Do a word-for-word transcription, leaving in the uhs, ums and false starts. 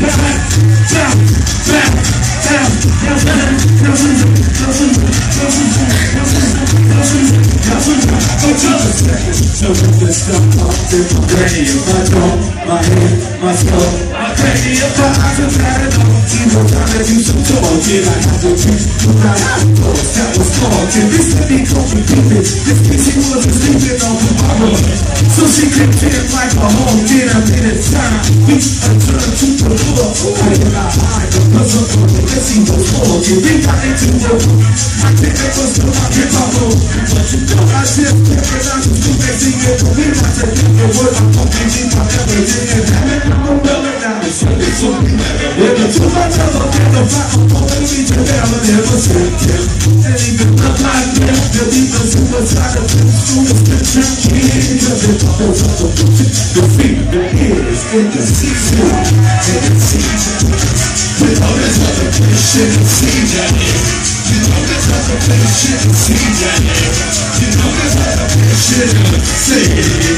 So with this stuff up in my brain, my dome, my head, my skull, my cranium, my eyes are bad enough. Evil time that you some talking, I have to teach you how to talk. That was talking, this let me cope with people. This bitch, she wasn't sleeping on tomorrow. So she could feel like a whole did a minute time. We turned to the floor, I did not hide the puzzle from the guess he was talking. We got into the room, I think it was the rock in my room. But you know I just kept it out to do that thing. We not to do the word, I'm talking to my everything. And damn it, I'm well now, it's really so better. When the two my trouble, get the fight, I'm calling me to never, never say it. And even look like them, they'll even suicide of them. Students, the church, because they thought they was up to the feet, the ears, in the season, in the season. You know there's other place, shit, and see that. You know there's other place, shit, and see that. You know there's other place, shit, and see it.